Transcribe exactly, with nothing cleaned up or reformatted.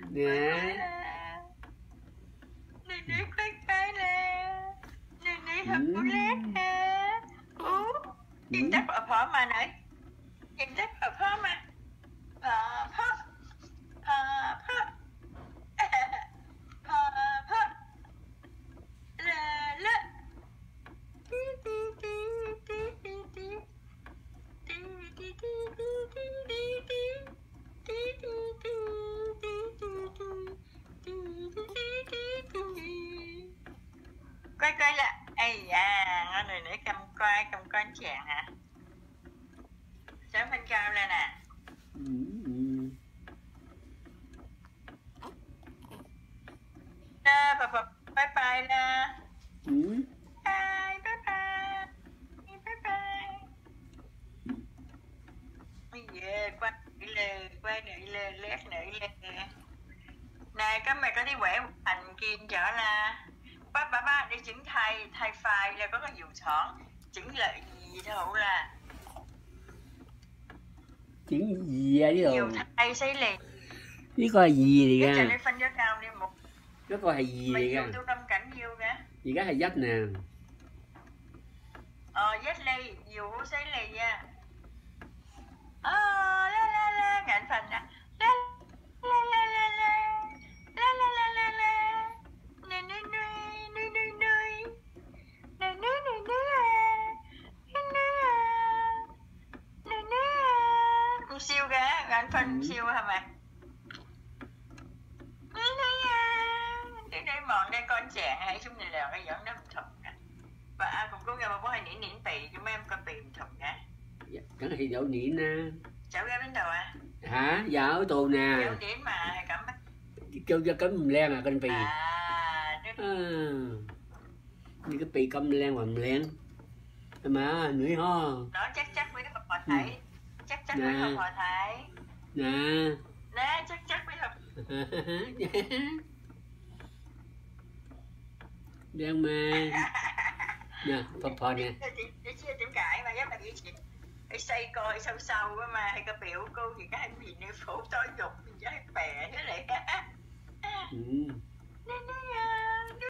nè nè nè quay quay nè nè nè hợp bút lét nè ú in đắp ở phó mà nãy in đắp ở phó mà phó phó phó phó phó phó la la tí tí tí tí tí tí tí tí tí tí tí tí quay quay lại ây da ngon rồi nữa cầm quay cầm con chàng hả sáng bên cao lên nè nè bà bà bye bye nè bye bye bye bye bye bây giờ quay lên quay nữa lên lét nữa lên này các mày có đi quẻ thành kim trở là ba ba ba đi chứng thai thai phai là có cái vụ thỏn chứng lợi gì đâu là chứng gì vậy vụ thai xây liền biết coi gì thì cái ra chân đi phân gió cao đi một cái coi hay gì thì ra tôi tâm cảnh yêu kìa gì cái hay dắt nè ờ dắt lì vụ xây lì nha ờ la la la ngạn phần nè la la la la la la la la la la nè nè nè nè nè nè nè nè nè nè nè nè siêu kìa ngạn phần siêu hả mày nè nè đây đây mòn đây con chàng hay chúng này là cái giọng nó thật nè và ai cũng cố gắng mà bố hay nỉ nỉ tì cho mấy em coi tì thật nè cái này dẫu nỉ nè cháu ra bên đầu à hả dạo tù nè dẫu nỉ mà hay cảm mắt kêu cho cấm len à con pì à, à như cái pì cấm len mà len mà nữ ho đó chắc chắc với hợp hòa thấy chắc chắc với hợp hòa thấy nè nè chắc chắc với hợp đang mà nè phật phật nè để chia điểm cãi mà chắc là gì chị cái xây coi sâu sâu á mà hay cái biểu cô thì cái gì nếu phủ tối dục thì chắc bè thế này nè nè